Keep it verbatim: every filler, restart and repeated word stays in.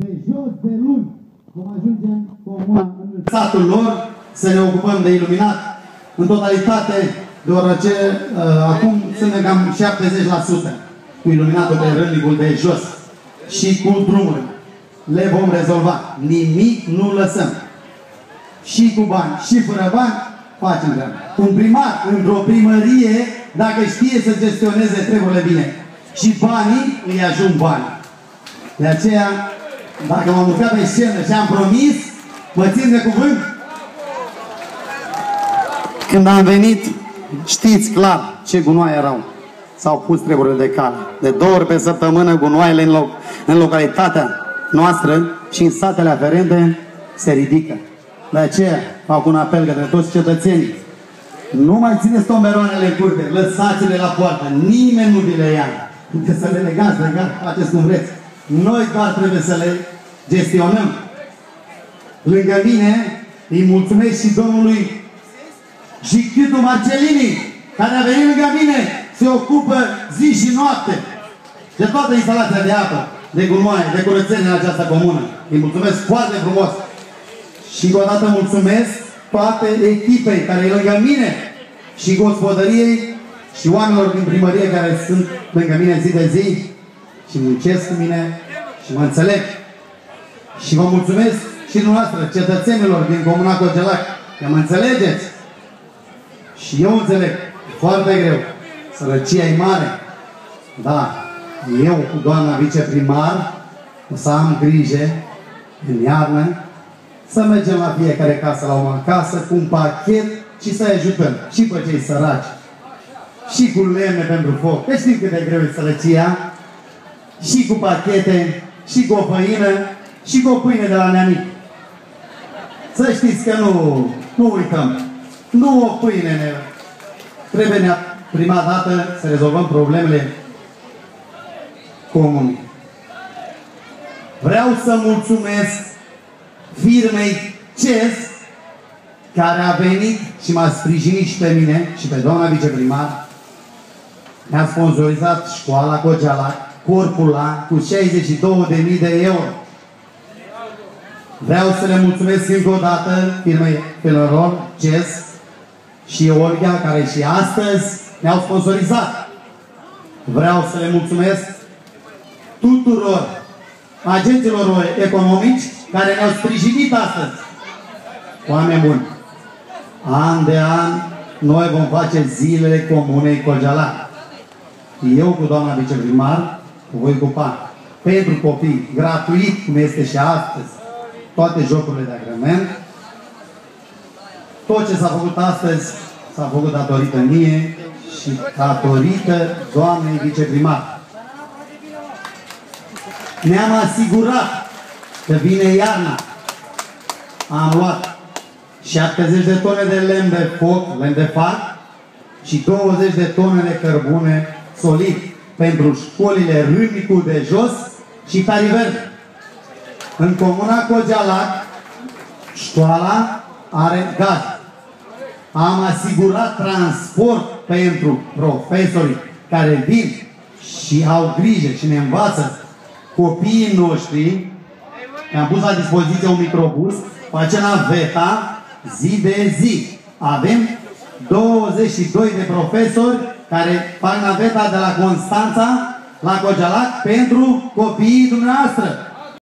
De jos de luni vom ajunge în comuna, în satul lor, să ne ocupăm de iluminat în totalitate, deoarece uh, acum suntem cam șaptezeci la sută cu iluminatul pe rândul de jos și cu drumuri. Le vom rezolva. Nimic nu lăsăm. Și cu bani, și fără bani, facem treaba. Un primar, într-o primărie, dacă știe să gestioneze treburile bine și banii, îi ajung bani. De aceea, dacă m-am urcat pe scenă și am promis, mă țin de cuvânt. Când am venit, știți clar ce gunoaie erau. S-au pus treburile de cale. De două ori pe săptămână gunoaiele în, loc, în localitatea noastră și în satele aferente se ridică. De aceea fac un apel către toți cetățenii. Nu mai țineți tomberoanele în curte, lăsați-le la poartă, nimeni nu vi le ia. Puteți să le legați, legați, faceți cum vreți. Noi doar trebuie să le gestionăm. Lângă mine îi mulțumesc și domnului Jichitu Marcelini, care a venit lângă mine, se ocupă zi și noapte de toată instalația de apă, de gunoaie, de curățenie în această comună. Îi mulțumesc foarte frumos. Și încă o dată mulțumesc toate echipei care e lângă mine și gospodăriei și oamenilor din primărie care sunt lângă mine zi de zi și muncesc cu mine și mă înțeleg. Și vă mulțumesc și dumneavoastră, cetățenilor din Comuna Cogelac, că mă înțelegeți. Și eu înțeleg, e foarte greu. Sărăcia e mare. Da, eu cu doamna viceprimar o să am grijă în iarnă să mergem la fiecare casă la o casă cu un pachet și să-i ajutăm și pe cei săraci și cu lemne pentru foc. Deci știm cât de greu e sărăcia. Și cu pachete, și cu o făină, și cu o pâine de la neamic. Să știți că nu, nu uităm. Nu o pâine ne... Trebuie prima dată să rezolvăm problemele comune. Vreau să mulțumesc firmei C E S, care a venit și m-a sprijinit și pe mine și pe doamna viceprimar. Ne-a sponsorizat școala Cogelac, corpul A, cu șaizeci și două de mii de euro. Vreau să le mulțumesc încă o dată firmei Pelorol, C E S și Olga, care și astăzi ne-au sponsorizat. Vreau să le mulțumesc tuturor agenților economici care ne-au sprijinit astăzi. Oameni buni, an de an noi vom face zilele Comunei Cogelac. Eu cu doamna viceprimar voi ocupa pentru copii, gratuit, cum este și astăzi, toate jocurile de agrement. Tot ce s-a făcut astăzi s-a făcut datorită mie și datorită doamnei viceprimar. Ne-am asigurat că vine iarna. Am luat șaptezeci de tone de lemn de foc, lemn de fac și douăzeci de tone de cărbune solid pentru școlile Râmnicu de jos și Tariverde. În Comuna Cogelac, școala are gaz. Am asigurat transport pentru profesorii care vin și au grijă și ne învață copiii noștri. Mi-am pus la dispoziție un microbus, face naveta zi de zi. Avem douăzeci și doi de profesori care fac naveta de la Constanța la Cogelac pentru copiii dumneavoastră.